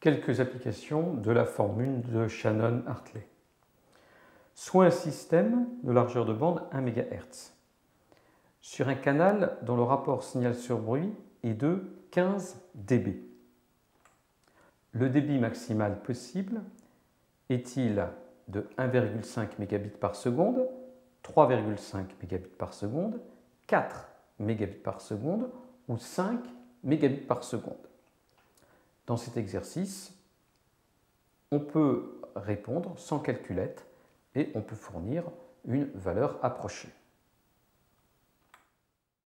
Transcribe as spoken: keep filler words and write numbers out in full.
Quelques applications de la formule de Shannon-Hartley. Soit un système de largeur de bande un mégahertz sur un canal dont le rapport signal sur bruit est de quinze décibels. Le débit maximal possible est-il de un virgule cinq mégabits par seconde, trois virgule cinq mégabits par seconde, quatre mégabits par seconde ou cinq mégabits par seconde? Dans cet exercice, on peut répondre sans calculette et on peut fournir une valeur approchée.